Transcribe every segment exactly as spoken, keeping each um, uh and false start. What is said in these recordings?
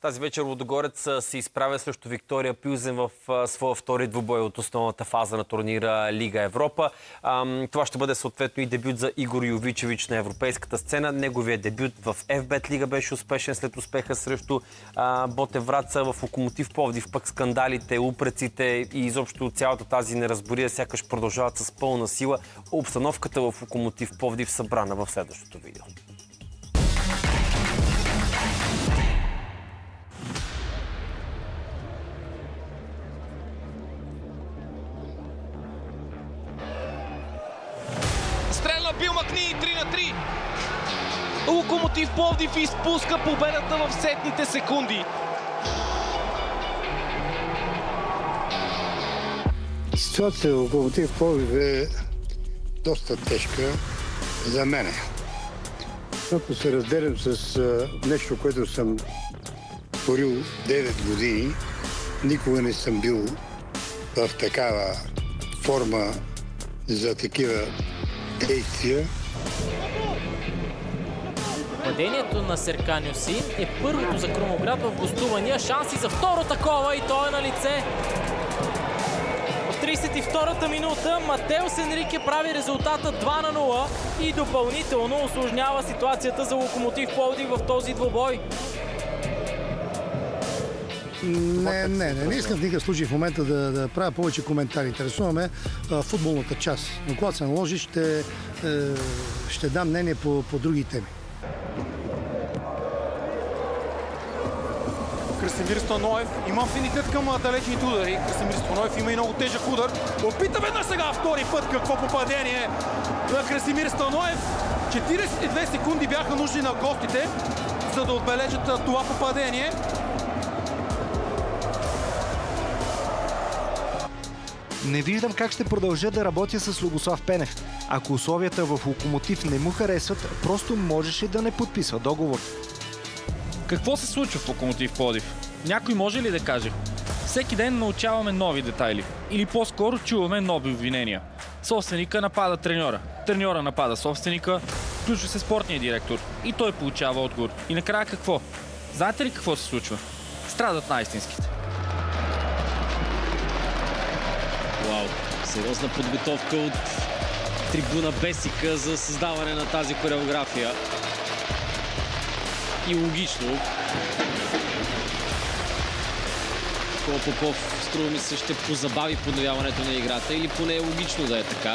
Тази вечер Лудогорец се изправя срещу Виктория Пилзен в своя втори двубой от основната фаза на турнира Лига Европа. Това ще бъде съответно и дебют за Игор Йовичевич на европейската сцена. Неговият дебют в еф бет Лига беше успешен след успеха срещу Ботев Враца. В Локомотив Пловдив пък скандалите, упреците и изобщо цялата тази неразбория сякаш продължават с пълна сила. Обстановката в Локомотив Пловдив събрана в следващото видео. Стрелна Бил Макни, три на три. Локомотив Пловдив изпуска победата в сетните секунди. Ситуацията в Локомотив Пловдив е доста тежка за мене. Защото се разделям с нещо, което съм творил девет години. Никога не съм бил в такава форма за такива действия. Падението на Серкан Юсин е първото за Крумовград в гостувания. Шанси за второ такова и то е на лице. В тридесет и втората минута Матеос Енрике прави резултата два на нула и допълнително усложнява ситуацията за Локомотив Пловдив в този двубой. Не, не, не, не искам в никакъв случай в момента да, да правя повече коментари. Интересуваме а, футболната част. Но когато се наложи, ще, е, ще дам мнение по, по други теми. Красимир Станоев има афинитет към далечните удари. Красимир Станоев има и много тежък удар. Опита веднъж сега втори път какво попадение на Красимир Станоев. четиридесет и две секунди бяха нужни на гостите, за да отбележат това попадение. Не виждам как ще продължа да работя с Логослав Пенев. Ако условията в Локомотив не му харесват, просто можеше да не подписва договор. Какво се случва в Локомотив Пловдив? Някой може ли да каже? Всеки ден научаваме нови детайли. Или по-скоро чуваме нови обвинения. Собственика напада треньора. Треньора напада собственика. Включва се спортния директор. И той получава отговор. И накрая какво? Знаете ли какво се случва? Страдат най-истинските. Вау! Сериозна подготовка от трибуна Бесика за създаване на тази хореография. И логично. Кола Попов, струва ми се, ще позабави подновяването на играта, или поне е логично да е така.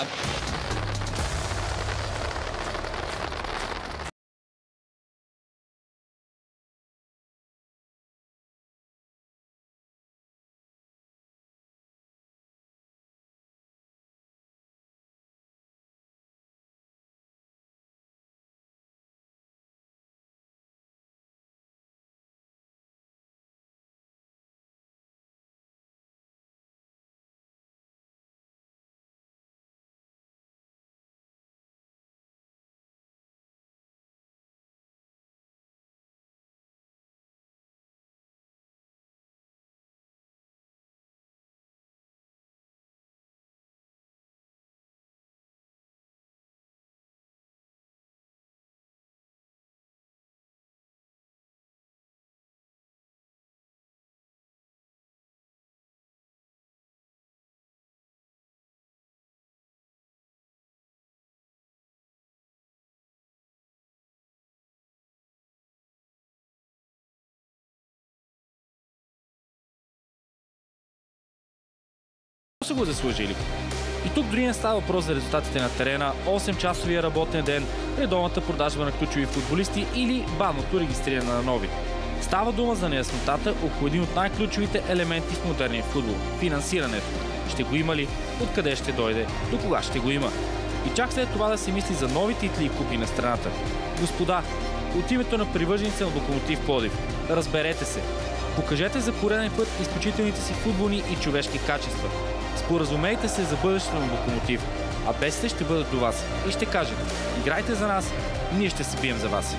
Са го заслужили. И тук дори не става въпрос за резултатите на терена, осем-часовия работен ден, редовната продажба на ключови футболисти или бавното регистриране на нови. Става дума за неяснотата около един от най-ключовите елементи в модерния футбол – финансирането. Ще го има ли? Откъде ще дойде? До кога ще го има? И чак след това да се мисли за нови титли и купи на страната. Господа, от името на привържениците на Локомотив Пловдив, разберете се. Покажете за пореден път изключителните си футболни и човешки качества. Споразумейте се за бъдещето на Локомотив, а бесите ще бъдат до вас и ще кажат: играйте за нас, ние ще се бием за вас.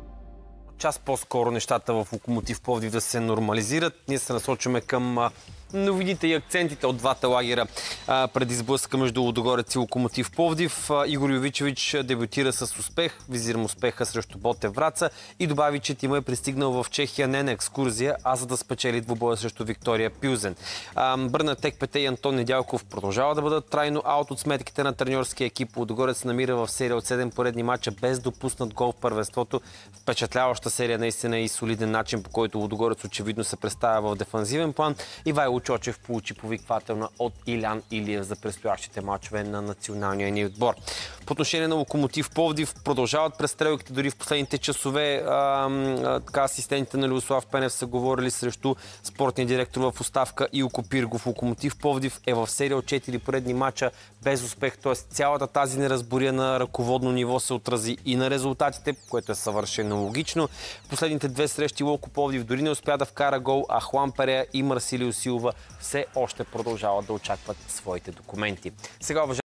Час по-скоро нещата в Локомотив Пловдив да се нормализират. Ние се насочваме към новините и акцентите от двата лагера а, преди сблъска между Лудогорец и Локомотив Пловдив. А, Игор Йовичевич дебютира с успех, визирам успеха срещу Ботев Враца и добави, че тима е пристигнал в Чехия не на екскурзия, а за да спечели двубоя срещу Виктория Пюзен. А, Бърнат Текпете и Антон Недялков продължава да бъдат трайно аут от сметките на треньорския екип. Лудогорец се намира в серия от седем поредни мача без допуснат гол в първенството. Впечатляваща серия наистина и солиден начин, по който Лудогорец очевидно се представя в дефанзивен план. Ивайло Чочев получи повиквателна от Илян Илиев за предстоящите мачове на националния ни отбор. По отношение на Локомотив Пловдив продължават престрелките дори в последните часове. А, а, така, асистентите на Любослав Пенев са говорили срещу спортния директор в оставка Илко Пиргов. Локомотив Пловдив е в серия от четири поредни мача без успех, т.е. цялата тази неразбория на ръководно ниво се отрази и на резултатите, което е съвършено логично. В последните две срещи Локо Пловдив дори не успя да вкара гол, а Хуан Перея и Марсилио Силва все още продължават да очакват своите документи. Сега, уважаеми